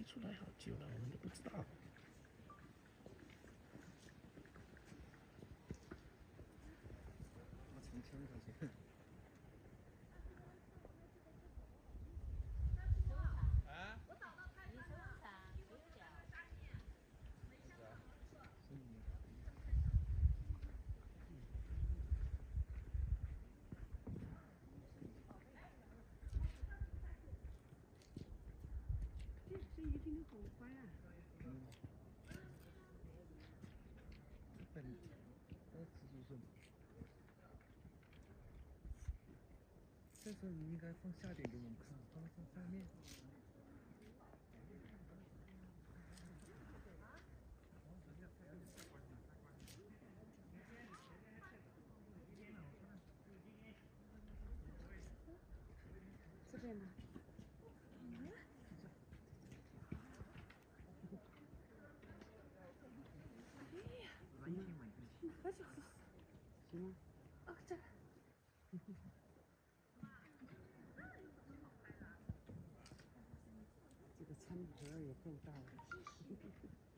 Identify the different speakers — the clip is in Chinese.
Speaker 1: 出来好久了，我们都不知道。
Speaker 2: 我从前头去。
Speaker 3: 啊？
Speaker 4: 我找到泰山了，因为我在那下面，没想到怎么错。
Speaker 5: 这一定好乖啊！
Speaker 2: 本蜘蛛是吗？这时候你应该放下点给我们看，放上面。
Speaker 5: 这边呢？哎呀，而且行吗？啊，这。这个餐盒也更大了。